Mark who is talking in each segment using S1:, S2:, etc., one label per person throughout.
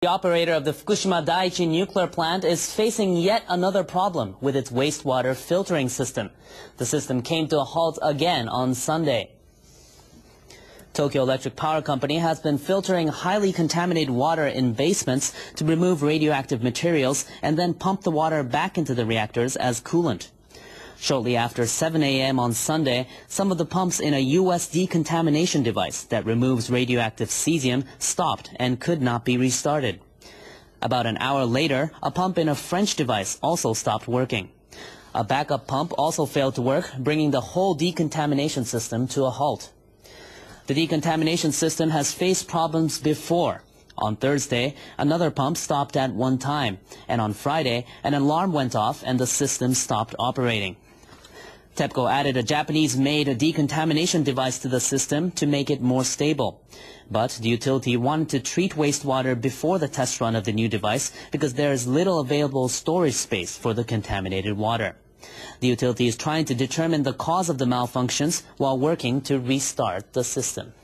S1: The operator of the Fukushima Daiichi nuclear plant is facing yet another problem with its wastewater filtering system. The system came to a halt again on Sunday. Tokyo Electric Power Company has been filtering highly contaminated water in basements to remove radioactive materials and then pump the water back into the reactors as coolant. Shortly after 7 a.m. on Sunday, some of the pumps in a U.S. decontamination device that removes radioactive cesium stopped and could not be restarted. About an hour later, a pump in a French device also stopped working. A backup pump also failed to work, bringing the whole decontamination system to a halt. The decontamination system has faced problems before. On Thursday, another pump stopped at one time, and on Friday, an alarm went off and the system stopped operating. TEPCO added a Japanese-made decontamination device to the system to make it more stable. But the utility wanted to treat wastewater before the test run of the new device because there is little available storage space for the contaminated water. The utility is trying to determine the cause of the malfunctions while working to restart the system.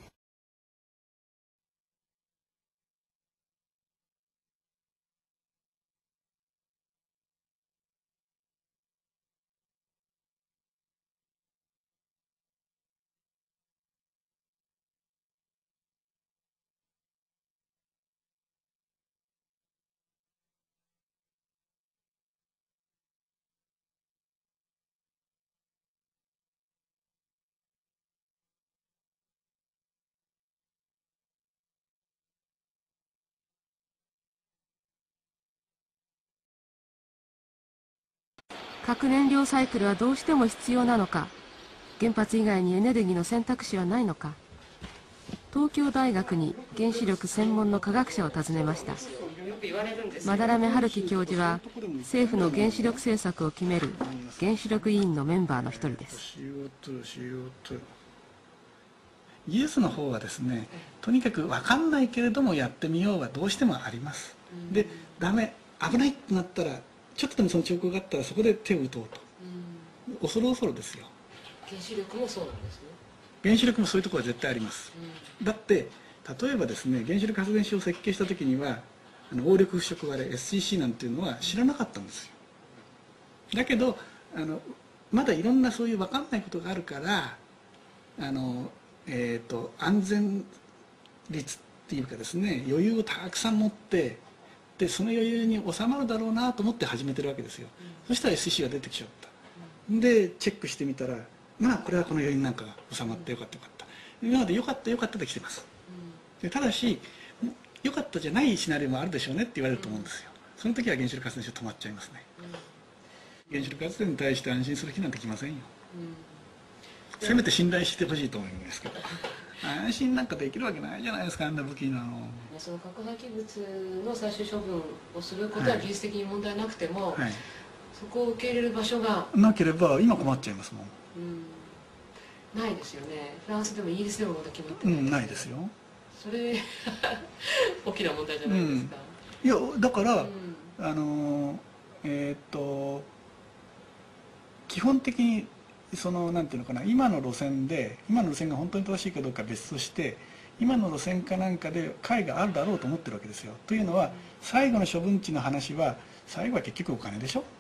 S2: 「核燃料サイクルはどうしても必要なのか、原発以外にエネルギーの選択肢はないのか」、東京大学に原子力専門の科学者を訪ねました。斑目春樹教授は政府の原子力政策を決める原子力委員のメンバーの一人です。
S3: 技術の方はですね、とにかく分かんないけれどもやってみようはどうしてもあります。で、ダメ、危ないってなったらちょっとでもその兆候があったらそこで手を打とうと、恐る恐るですよ。
S2: 原子力もそうなんですね。
S3: 原子力もそういうところは絶対あります。だって例えばですね、原子力発電所を設計した時には応力腐食割れ SCC なんていうのは知らなかったんですよ。だけどまだいろんなそういう分かんないことがあるから安全率っていうかですね、余裕をたくさん持ってでその余裕に収まるだろうなと思って始めてるわけですよ。そしたら SCC が出てきちゃった。でチェックしてみたら、まあこれはこの余裕なんかが収まってよかったよかった、今までよかったよかったできてます。でただしよかったじゃないシナリオもあるでしょうねって言われると思うんですよ。その時は原子力発電所止まっちゃいますね。原子力発電に対して安心する気なんてきませんよ。せめて信頼してほしいと思うんですけど、安心なんかできるわけないじゃないですか、あんな武器なの。
S2: その核廃棄物の最終処分をすることは技術的に問題なくても、はい、そこを受け入れる場所がなければ今困っちゃいますもん。ないですよね。フランスでもイギリスでもまだ決まってないです、
S3: ないですよ。それ
S2: 大きな問題じゃないですか。
S3: いやだから、基本的にそのなんていうのかな、今の路線が本当に正しいかどうかは別として、今の路線かなんかで解があるだろうと思ってるわけですよ。というのは最後の処分地の話は最後は結局お金でしょ。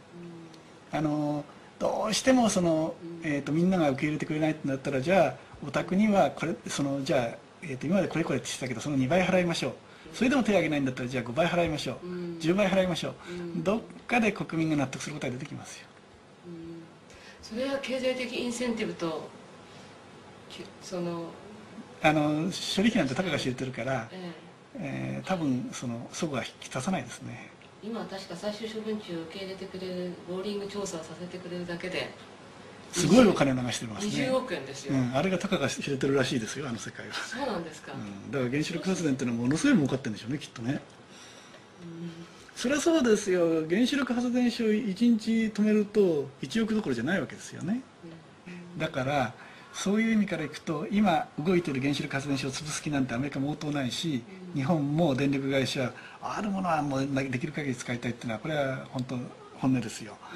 S3: どうしてもその、みんなが受け入れてくれないってなったら、じゃあお宅にはこれじゃあ、今までこれこれってしてたけどその2倍払いましょう。それでも手を挙げないんだったらじゃあ5倍払いましょう、10倍払いましょう、どっかで国民が納得することが出てきますよ。
S2: それは経済的インセンティブとその
S3: 処理費なんてたかが知れてるから、多分そこは引き足さないですね。
S2: 今確か最終処分地を受け入れてくれるローリング調査をさせてくれるだけです
S3: ごいお金流してますね。
S2: 20億円ですよ。
S3: あれがたかが知れてるらしいですよ、あの世界は。
S2: そうなんですか。
S3: だから原子力発電っていうのはものすごい儲かってるんでしょうね、きっとね。そりゃそうですよ。原子力発電所を1日止めると1億どころじゃないわけですよね。だからそういう意味からいくと、今動いてる原子力発電所を潰す気なんてアメリカも応答ないし、日本も電力会社あるものはもうできる限り使いたいっていうのは、これは本当本音ですよ。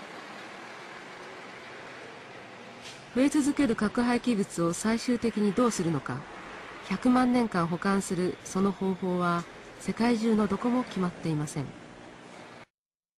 S2: 増え続ける核廃棄物を最終的にどうするのか、100万年間保管するその方法は世界中のどこも決まっていません。